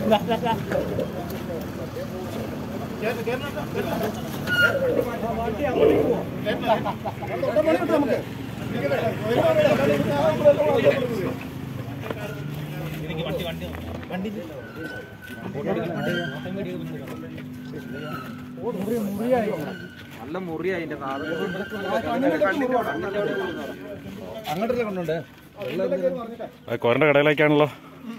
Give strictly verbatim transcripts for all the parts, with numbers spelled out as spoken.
നല്ല മുറിയായി അങ്ങോട്ടല്ലേ കൊണ്ടുണ്ട് കോരന്റെ കടയിലേക്കാണല്ലോ.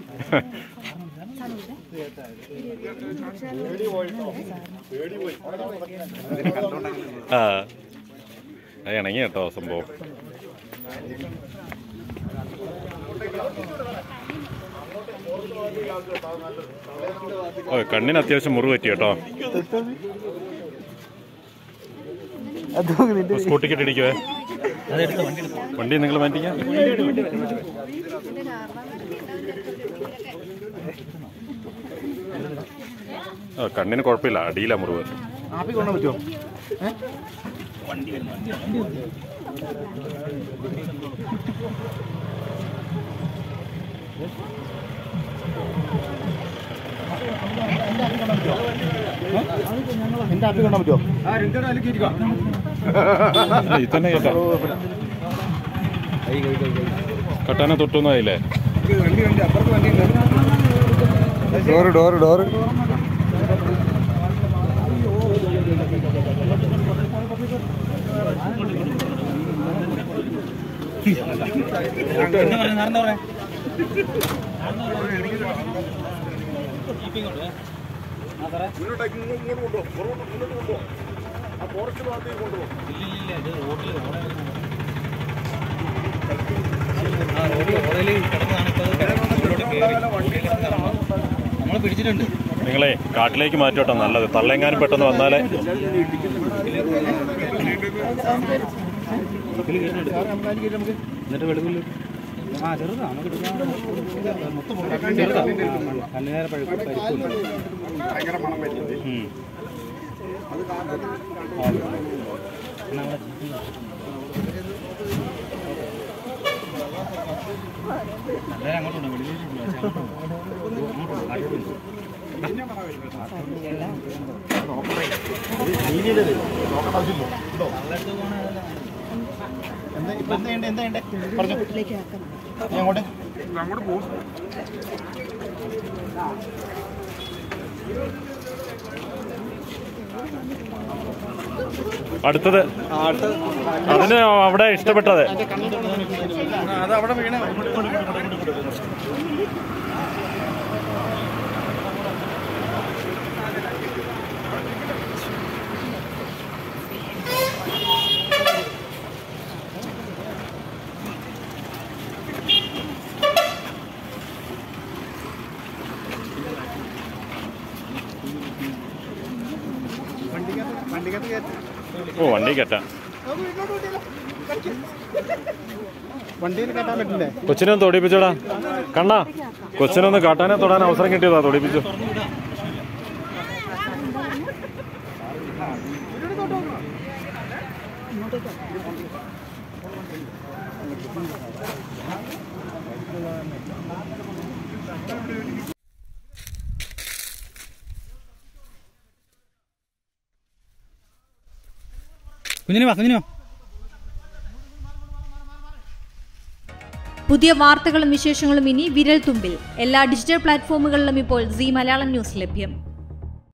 ആ ഇണങ്ങി കേട്ടോ സംഭവം. ഓ കണ്ണിന് അത്യാവശ്യം മുറിവ് പറ്റി കേട്ടോ. സ്കൂട്ടിക്കിട്ട് ഇടിക്കുവേ. വണ്ടി നിങ്ങൾ മാറ്റിക്കാം. ആ കണ്ണിന് കുഴപ്പമില്ല, അടിയില്ല മുറിവ്. എന്റെ ആപ്പി കൊണ്ടാൻ പറ്റുമോ? ഇത് തന്നെ കേട്ടോ. കട്ടാനെ തൊട്ടൊന്നും ആയില്ലേ? ഡോറ് ഡോറ് ഡോറ് നിങ്ങളെ കാട്ടിലേക്ക് മാറ്റോട്ടോ നല്ലത്. തള്ളെങ്ങാനും പെട്ടെന്ന് വന്നാലേ. ആ ചെറുതാണ് കല്ലുനേര ഭയങ്കര മണം പറ്റുന്നത്. അങ്ങോട്ടുണ്ട് അങ്ങോട്ട് അങ്ങോട്ട് പോകും. അടുത്തത് അതിന് അവിടെ ഇഷ്ടപ്പെട്ടത് അത് അവിടെ വീണേ. ഓ വണ്ടി കെട്ടാ. വണ്ടിയിൽ കെട്ടാൻ പറ്റില്ലേ? കൊച്ചിനൊന്ന് തൊടിപ്പിച്ചോടാ കണ്ണാ. കൊച്ചിനൊന്ന് കാട്ടാനെ തൊടാൻ അവസരം കിട്ടിയതാ. തൊടിപ്പിച്ചു. കുഞ്ഞിനെ വാ കുഞ്ഞിനോ. പുതിയ വാർത്തകളും വിശേഷങ്ങളും ഇനി വിരൽ തുമ്പിൽ. എല്ലാ ഡിജിറ്റൽ പ്ലാറ്റ്ഫോമുകളിലും ഇപ്പോൾ സീ മലയാളം ന്യൂസ് ലഭ്യം.